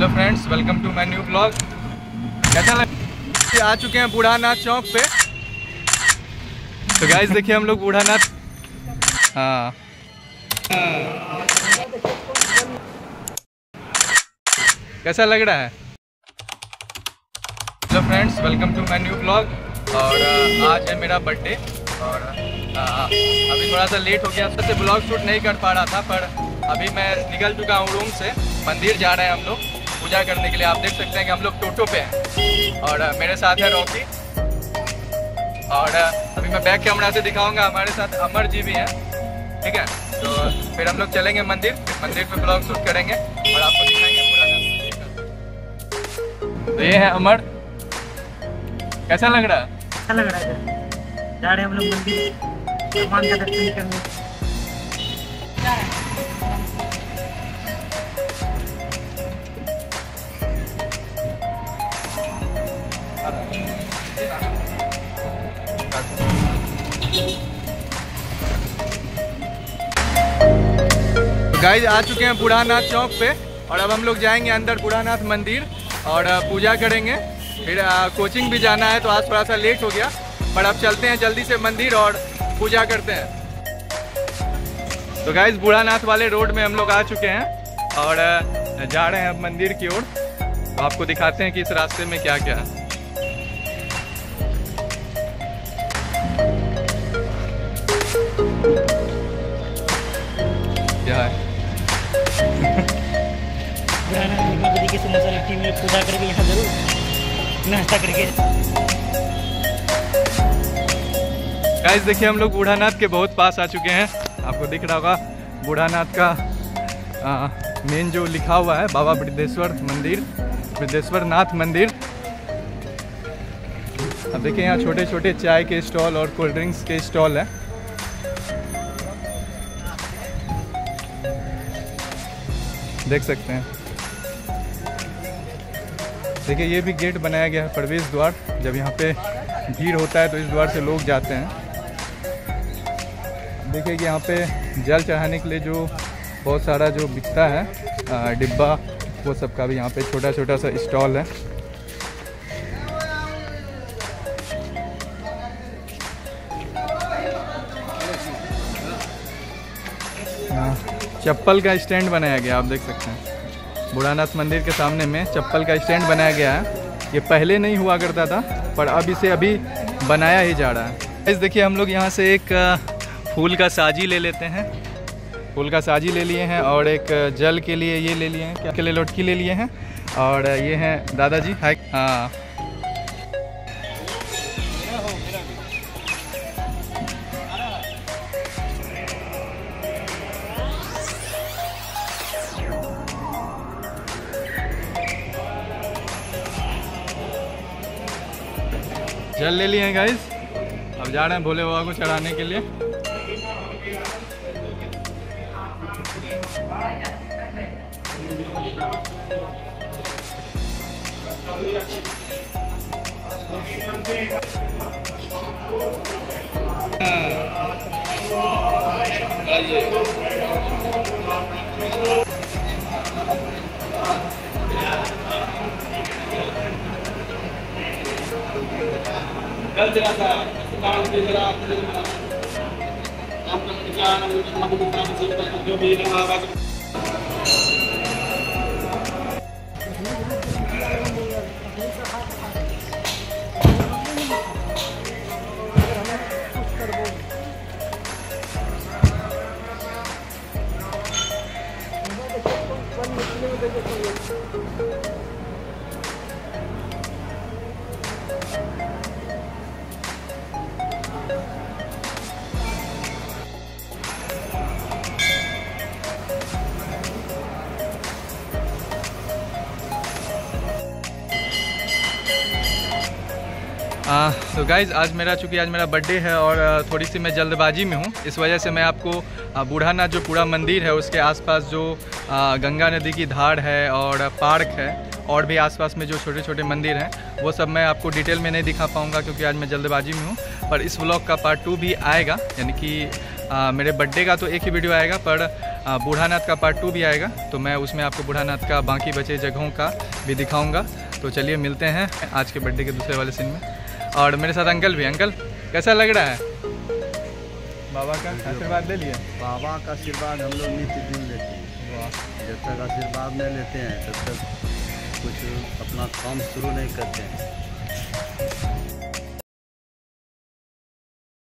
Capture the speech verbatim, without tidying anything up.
Hello friends, welcome to my new blog. कैसा लग आ चुके हैं बूढ़ानाथ चौक पे। तो गाइस देखिए हम लोग बूढ़ानाथ, हाँ कैसा लग रहा है। Hello friends, welcome to my new blog. और आज है मेरा बर्थडे और आ, अभी थोड़ा सा लेट हो गया, उससे ब्लॉग शूट नहीं कर पा रहा था, पर अभी मैं निकल चुका हूँ रूम से। मंदिर जा रहे हैं हम लोग पूजा करने के लिए। आप देख सकते हैं कि हम लोग टोटो पे हैं और मेरे साथ है रॉकी। और अभी मैं बैक कैमरा से दिखाऊंगा, हमारे साथ अमर जी भी हैं, ठीक है। तो फिर हम लोग चलेंगे मंदिर, मंदिर पे ब्लॉग शूट करेंगे और आपको दिखाएंगे पूरा। तो ये है अमर, कैसा लग रहा है? अच्छा लग रहा है। जा रहे हैं हम लोग मंदिर भगवान का दर्शन करने। गाइस आ चुके हैं बूढ़ानाथ चौक पे और अब हम लोग जाएंगे अंदर बूढ़ानाथ मंदिर और पूजा करेंगे। फिर आ, कोचिंग भी जाना है, तो आज थोड़ा सा लेट हो गया, पर अब चलते हैं जल्दी से मंदिर और पूजा करते हैं। तो गाइस बूढ़ानाथ वाले रोड में हम लोग आ चुके हैं और जा रहे हैं अब मंदिर की ओर। तो आपको दिखाते हैं कि इस रास्ते में क्या क्या है। क्या है के समोसा लिट्टी में पूजा करके यहाँ जरूर नाश्ता करके। गाइस देखिए हम लोग बूढ़ानाथ के बहुत पास आ चुके हैं। आपको दिख रहा होगा बूढ़ानाथ का आ, मेन जो लिखा हुआ है बाबा बृहदेश्वर मंदिर, बृहदेश्वर नाथ मंदिर। अब देखिए यहाँ छोटे छोटे चाय के स्टॉल और कोल्ड ड्रिंक्स के स्टॉल हैं। देख सकते हैं, देखिए ये भी गेट बनाया गया है, प्रवेश द्वार। जब यहाँ पे भीड़ होता है तो इस द्वार से लोग जाते हैं। देखिए कि यहाँ पे जल चढ़ाने के लिए जो बहुत सारा जो बिकता है डिब्बा, वो सब का भी यहाँ पे छोटा छोटा सा स्टॉल है। चप्पल का स्टैंड बनाया गया, आप देख सकते हैं बूढ़ानाथ मंदिर के सामने में चप्पल का स्टैंड बनाया गया है। ये पहले नहीं हुआ करता था, पर अब इसे अभी बनाया ही जा रहा है। इस देखिए हम लोग यहाँ से एक फूल का साजी ले लेते हैं, फूल का साजी ले लिए हैं और एक जल के लिए ये ले लिए हैं, क्या के लिए लोटकी ले लिए हैं। और ये हैं दादाजी, हाय। हाँ जल ले लिए हैं गाइस। अब जा रहे हैं भोले बाबा को चढ़ाने के लिए। आ, तो गाइज़ आज मेरा चूँकि आज मेरा बर्थडे है और थोड़ी सी मैं जल्दबाजी में हूँ, इस वजह से मैं आपको बूढ़ानाथ जो पूरा मंदिर है उसके आसपास जो आ, गंगा नदी की धार है और पार्क है और भी आसपास में जो छोटे छोटे मंदिर हैं वो सब मैं आपको डिटेल में नहीं दिखा पाऊँगा क्योंकि आज मैं जल्दबाजी में हूँ। पर इस व्लॉग का पार्ट टू भी आएगा, यानी कि आ, मेरे बर्थडे का तो एक ही वीडियो आएगा, पर आ, बूढ़ानाथ का पार्ट टू भी आएगा, तो मैं उसमें आपको बूढ़ानाथ का बाकी बचे जगहों का भी दिखाऊंगा। तो चलिए मिलते हैं आज के बर्थडे के दूसरे वाले सीन में। और मेरे साथ अंकल भी। अंकल कैसा लग रहा है? बाबा का आशीर्वाद ले लिए? बाबा का आशीर्वाद हम लोग नित्य दिन लेते हैं। जब तक आशीर्वाद नहीं लेते हैं तब तक कुछ अपना काम शुरू नहीं करते हैं।